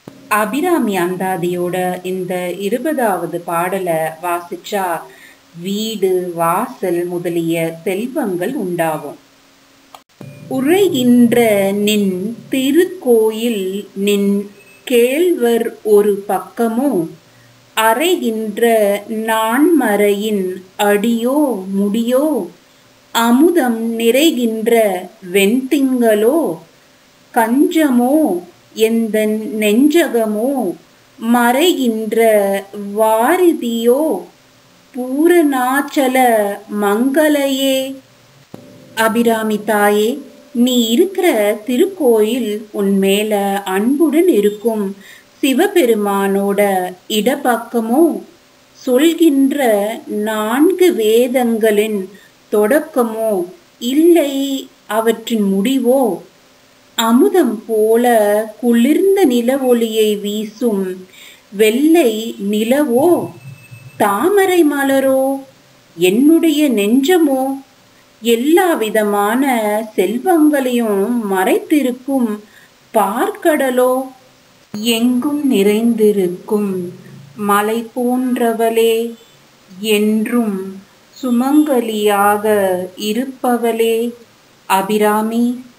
அபிராமி அந்தாதியோட இந்த 20வது பாடலை வாசிச்சா வீடு வாசல் முதலிய செல்வங்கள் உண்டாகும். உறைகின்ற நின் திருக்கோயில் நின் கேள்வர் ஒரு பக்கமோ அறைகின்ற நான்மறையின் அடியோ முடியோ அமுதம் நிறைகின்ற வெண்திங்களோ கஞ்சமோ எந்தன் நெஞ்சகமோ மறைகின்ற வாரிதியோ பூரணாச்சல மங்களையே. அபிராமி தாயே, நீ இருக்கிற திருக்கோயில் உன்மேல அன்புடன் இருக்கும் சிவபெருமானோட இடப்பக்கமோ சொல்கின்ற 4 வேதங்களின் தொடக்கமோ இல்லை அவற்றின் முடிவோ அமுதம் போல குளிர்ந்த நில ஒளியை வீசும் வெள்ளை நிலவோ தாமரை மலரோ என்னுடைய நெஞ்சமோ எல்லா விதமான செல்வங்களையும் மறைத்திருக்கும் பார்க்கடலோ எங்கும் நிறைந்திருக்கும் மலை போன்றவளே என்றும் சுமங்கலியாக இருப்பவளே அபிராமி